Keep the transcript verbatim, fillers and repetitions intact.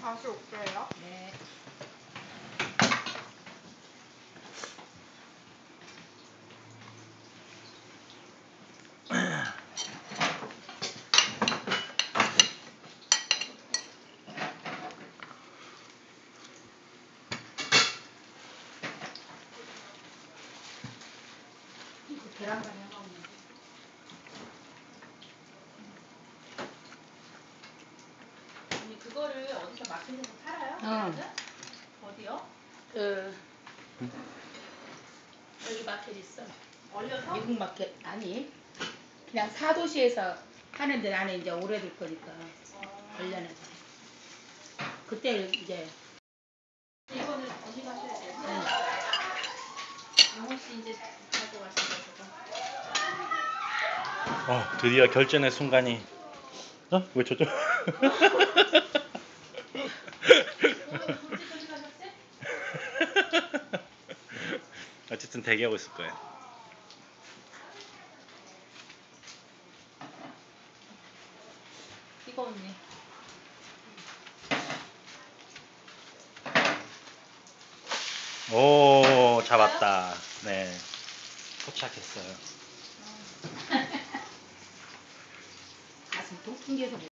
다시 올게요. 네. 계란간이 하나 없네. 언니 그거를 어디서 마켓에서 팔아요? 응. 어디요? 그 여기 마켓 있어. 얼려서? 미국 마켓 아니 그냥 사도시에서 하는데 나는 이제 오래될 거니까 어... 걸려놔서 그때 이제 이거는 언니가 하셔야 돼요. 응. 영호 씨 이제 가고 가셔가지고. 어, 드디어 결전의 순간이. 어? 왜 저쪽? 어쨌든 대기하고 있을 거예요. 이거 언니. 오, 잡았다. 네, 포착했어요. 가슴 통풍기에서